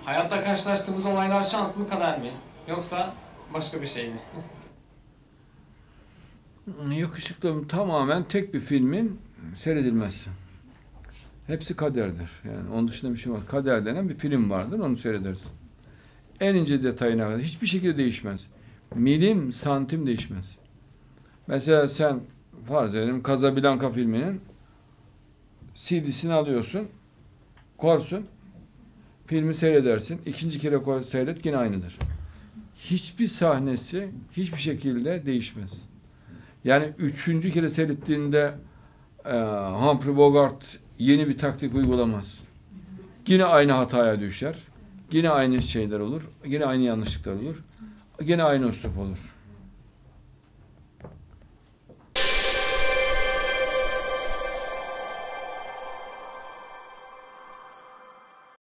Hayatta karşılaştığımız olaylar şans mı kader mi? Yoksa başka bir şey mi? Yakışıklım tamamen tek bir filmin seyredilmesi. Hepsi kaderdir. Yani onun dışında bir şey var. Kader denen bir film vardır, onu seyredersin. En ince detayına kadar hiçbir şekilde değişmez. Milim, santim değişmez. Mesela sen farz edelim Casablanca filminin CD'sini alıyorsun, korsun, filmi seyredersin. İkinci kere seyret yine aynıdır. Hiçbir sahnesi hiçbir şekilde değişmez. Yani üçüncü kere seyrettiğinde Humphrey Bogart yeni bir taktik uygulamaz. Yine aynı hataya düşer. Yine aynı şeyler olur. Yine aynı yanlışlıklar olur. Yine aynı üslup olur.